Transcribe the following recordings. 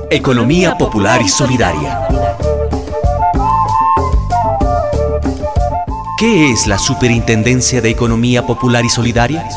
Economía popular y solidaria. ¿Qué es la Superintendencia de Economía Popular y Solidaria?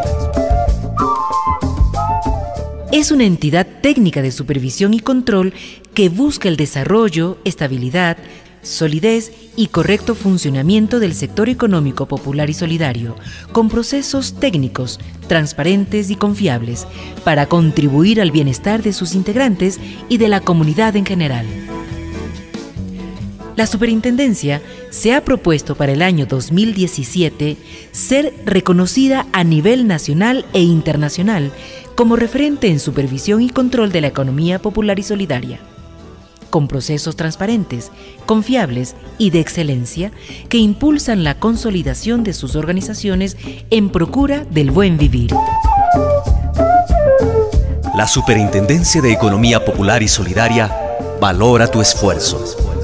Es una entidad técnica de supervisión y control que busca el desarrollo, estabilidad, solidez y correcto funcionamiento del sector económico popular y solidario, con procesos técnicos, transparentes y confiables, para contribuir al bienestar de sus integrantes y de la comunidad en general. La Superintendencia se ha propuesto para el año 2017 ser reconocida a nivel nacional e internacional como referente en supervisión y control de la economía popular y solidaria, con procesos transparentes, confiables y de excelencia que impulsan la consolidación de sus organizaciones en procura del buen vivir. La Superintendencia de Economía Popular y Solidaria valora tu esfuerzo.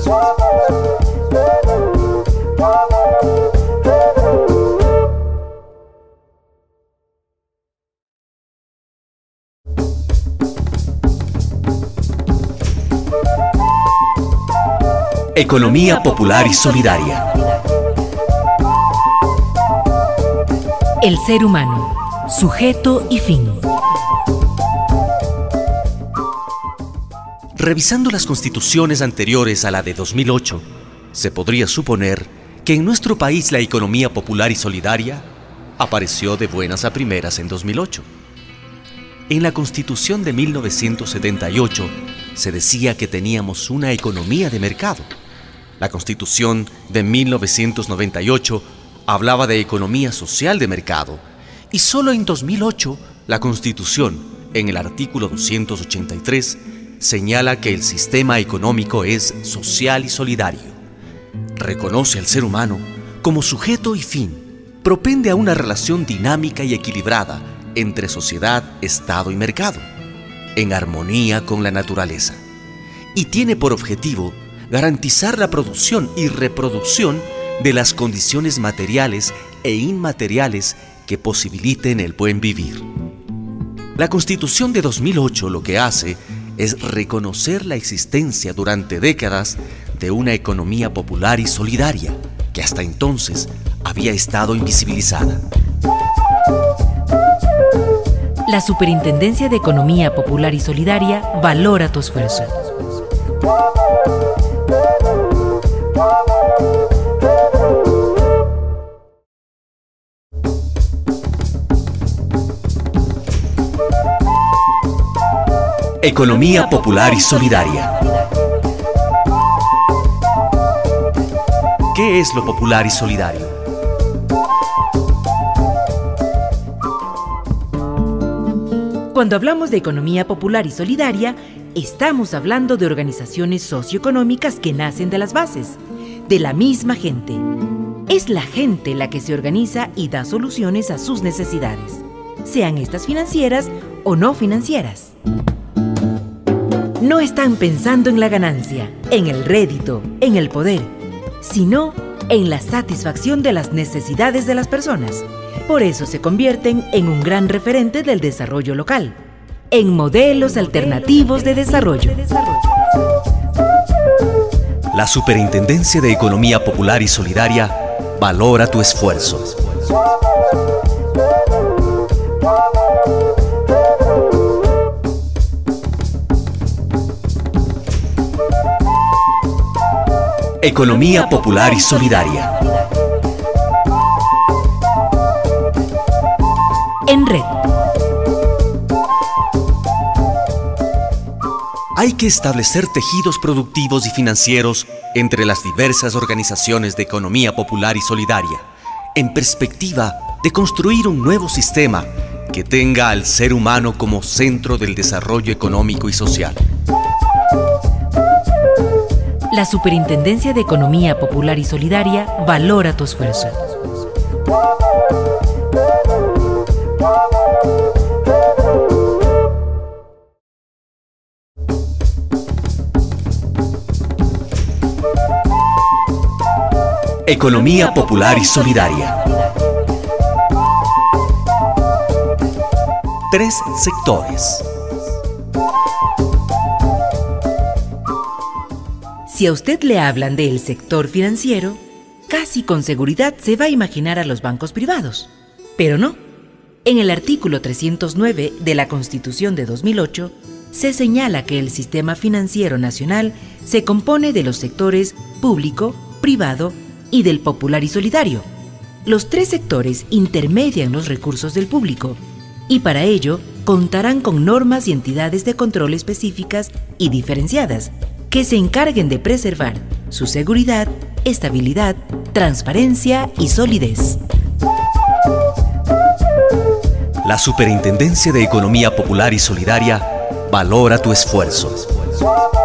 Economía popular y solidaria. El ser humano, sujeto y fin. Revisando las constituciones anteriores a la de 2008, se podría suponer que en nuestro país la economía popular y solidaria apareció de buenas a primeras en 2008. En la Constitución de 1978 se decía que teníamos una economía de mercado. La Constitución de 1998 hablaba de economía social de mercado y solo en 2008 la Constitución, en el artículo 283, señala que el sistema económico es social y solidario. Reconoce al ser humano como sujeto y fin, propende a una relación dinámica y equilibrada entre sociedad, Estado y mercado, en armonía con la naturaleza, y tiene por objetivo garantizar la producción y reproducción de las condiciones materiales e inmateriales que posibiliten el buen vivir. La Constitución de 2008 lo que hace es reconocer la existencia durante décadas de una economía popular y solidaria que hasta entonces había estado invisibilizada. La Superintendencia de Economía Popular y Solidaria valora tu esfuerzo. Economía popular y solidaria. ¿Qué es lo popular y solidario? Cuando hablamos de economía popular y solidaria, estamos hablando de organizaciones socioeconómicas que nacen de las bases, de la misma gente. Es la gente la que se organiza y da soluciones a sus necesidades, sean estas financieras o no financieras. No están pensando en la ganancia, en el rédito, en el poder, sino en la satisfacción de las necesidades de las personas. Por eso se convierten en un gran referente del desarrollo local, en modelos alternativos de desarrollo. La Superintendencia de Economía Popular y Solidaria valora tu esfuerzo. Economía popular y solidaria. En red. Hay que establecer tejidos productivos y financieros entre las diversas organizaciones de economía popular y solidaria, en perspectiva de construir un nuevo sistema que tenga al ser humano como centro del desarrollo económico y social. La Superintendencia de Economía Popular y Solidaria valora tu esfuerzo. Economía popular y solidaria. 3 sectores. Si a usted le hablan del sector financiero, casi con seguridad se va a imaginar a los bancos privados. Pero no. En el artículo 309 de la Constitución de 2008, se señala que el sistema financiero nacional se compone de los sectores público, privado y del popular y solidario. Los tres sectores intermedian los recursos del público y para ello contarán con normas y entidades de control específicas y diferenciadas que se encarguen de preservar su seguridad, estabilidad, transparencia y solidez. La Superintendencia de Economía Popular y Solidaria valora tu esfuerzo.